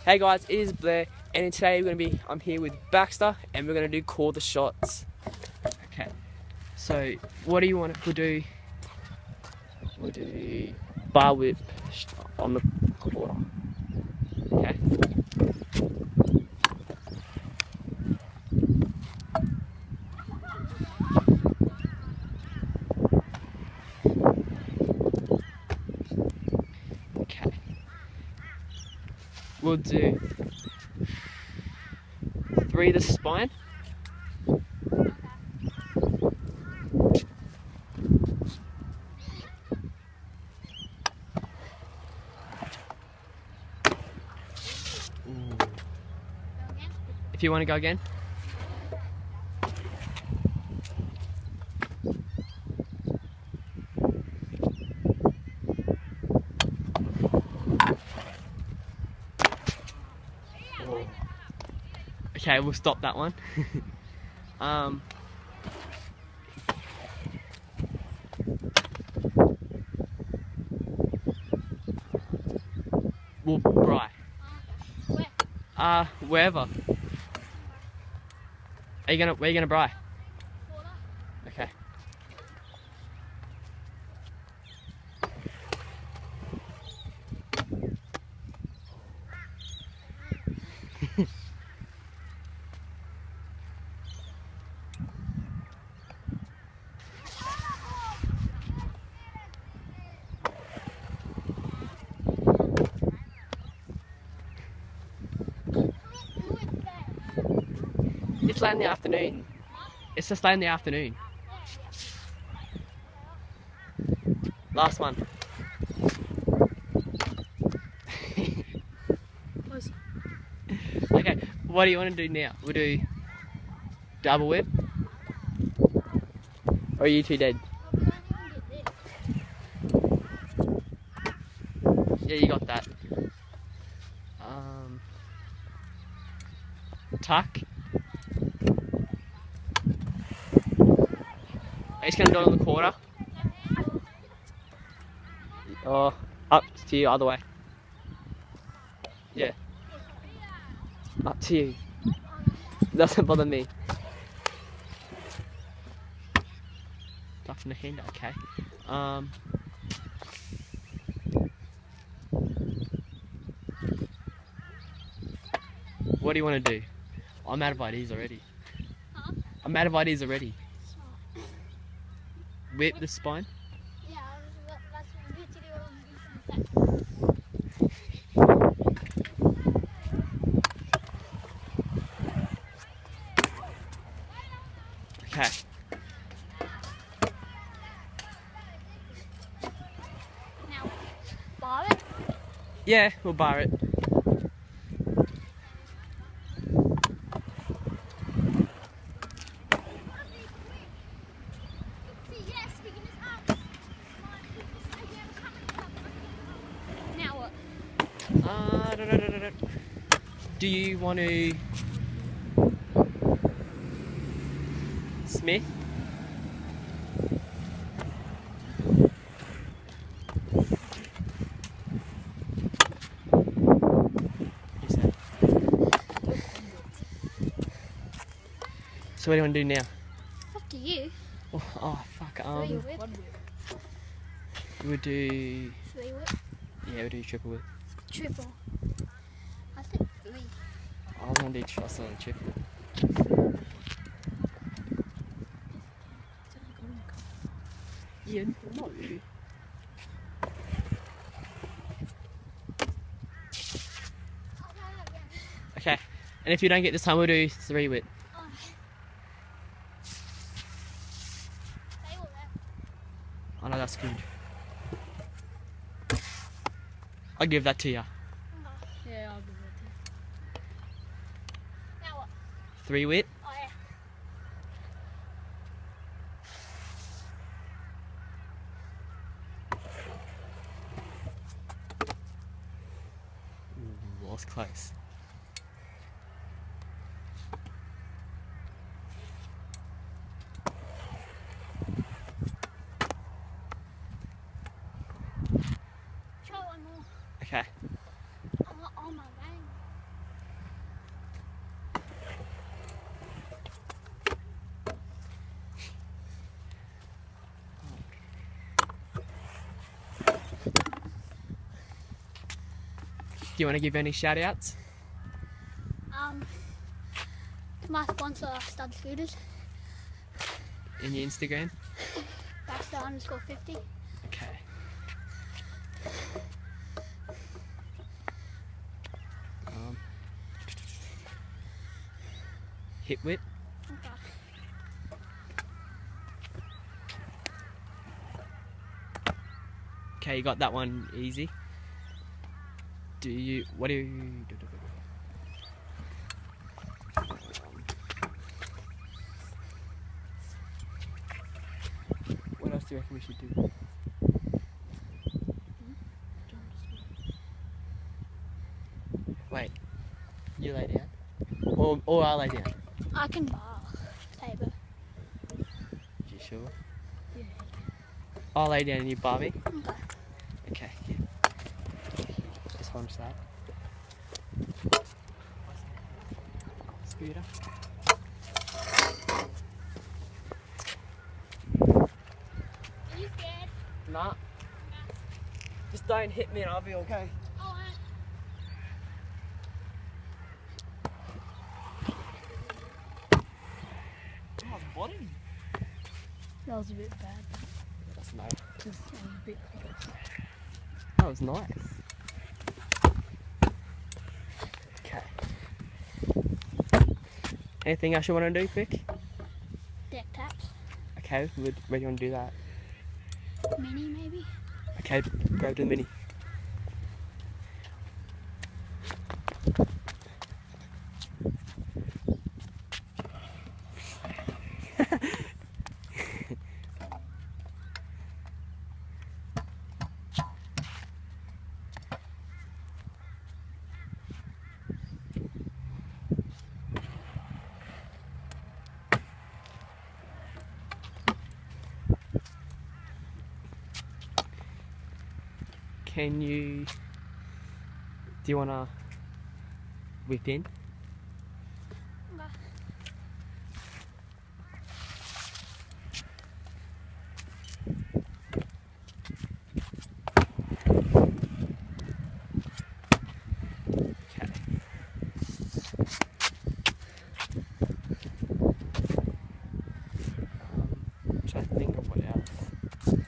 Hey guys, it is Blair, and today I'm here with Baxter, and we're gonna do call the shots. Okay. So, what do you want to do? We'll do bar whip on the quarter. Okay. Okay. We'll do 3 the spine. Ooh. If you want to go again. Okay, we'll stop that one. We'll bri. Where? Wherever. Where are you gonna bri? Okay. It's late in the afternoon. It's just late in the afternoon. Last one. Okay, what do you want to do now? We'll do double whip. Or are you two dead? Yeah, you got that. Tuck. Are you just gonna do it on the quarter? Or up to you, other way. Yeah. Up to you. Doesn't bother me. Stuff in the hand, okay. What do you want to do? I'm out of ideas already. Huh? I'm out of ideas already. Whip the spine. Yeah, that's literally what I'm going to say. Okay. Now, bar it. Yeah, we'll bar it. Now what? Do you want to Smith? So what do you want to do now? Up to you. Oh fuck. Three whip. We'll do. 3 whip. Yeah, we'll do triple whip. Triple. I think 3. I want to do trust on triple. Yeah, no. Okay, and if you don't get this time, we'll do 3 whip. Oh no, that's good. I'll give that to you. Yeah, I'll give it to you. Now what? 3 whip. Oh yeah. Ooh, that was close. Try one more. Okay. Oh my god. you want to give any shout outs? To my sponsor, Stud Scooters, In your Instagram? Baxter_50. Okay. Hip whip. Okay. Okay, you got that one easy. What do you do? What else do you reckon we should do? Wait, you lay down? Or I'll lay down? I can bar table. You sure? Yeah. I'll lay down and you bar me? Okay. Okay. Just hold that. Scooter. Are you scared? Nah. Just don't hit me and I'll be okay. Oh, Oh, body. that was a bit bad. That's nice. Just a bit close. That was nice. Okay. Anything else you want to do quick? Deck taps. Okay, where do you want to do that? Mini, maybe? Okay, go to the mini. Do you want to whip in? Okay. Okay. Trying to think of what else.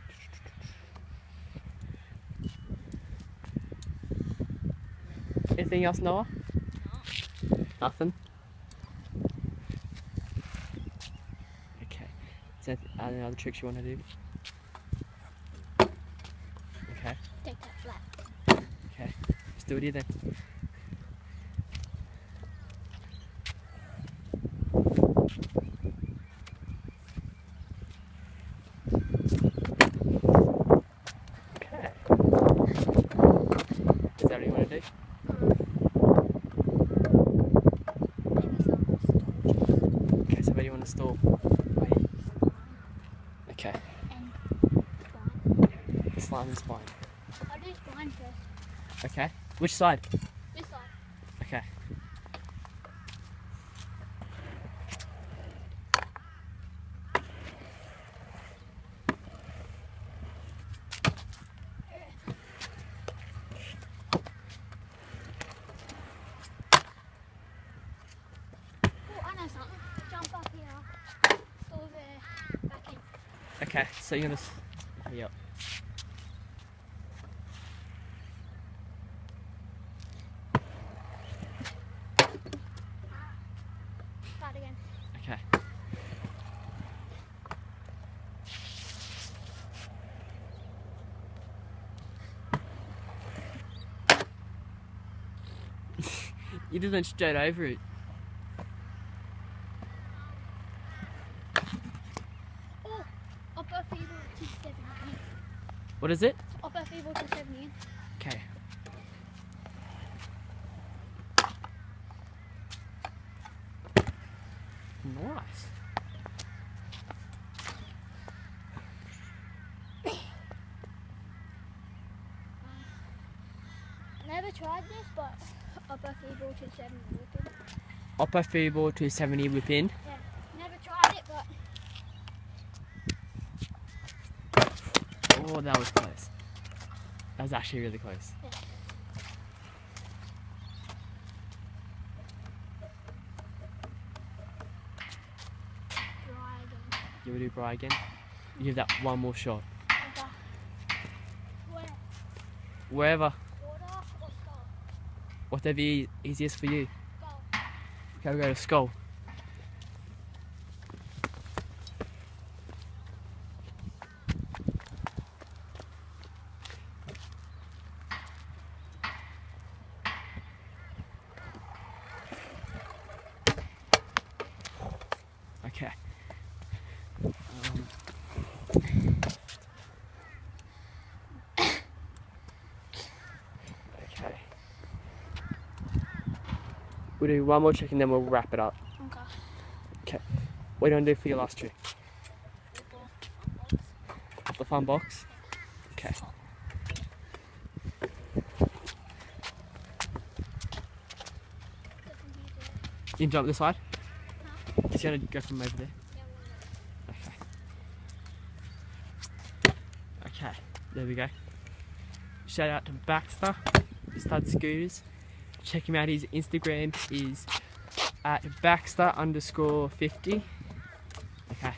Anything else, Noah? No. Nothing? Okay. Is there any other tricks you want to do? Okay. Deck tap flat. Okay. Let's do it here then. Okay. Is that what you want to do? Maybe some Okay, so where do you want to stall? Okay. and spine. Slime and spine. I'll do spine first. Okay. Which side? This side. Okay. Oh, I know something. Jump up here. Go there. Back in. Okay, so you're gonna. Yep. Start again. Okay. You just went straight over it. Oh, upper feeble to 70. What is it? Upper feeble to 70. Okay. Nice. Never tried this, but upper feeble to 70 whipping. Upper feeble to 70 whip in. Yeah, never tried it, but Oh, that was close. That was actually really close. yeah. You will do Bri again. You give that one more shot. Okay. Where? Wherever. Water or skull? Whatever easiest for you. Skull. Okay, we'll go to skull. Okay. Okay. We'll do one more trick and then we'll wrap it up. Okay. Okay. What are you going to do for your last trick? The fun box? Okay. You can jump this side? Just going to go from over there. Okay. Okay, there we go. Shout out to Baxter, Stud Scooters. Check him out, his Instagram is at Baxter_50. Okay.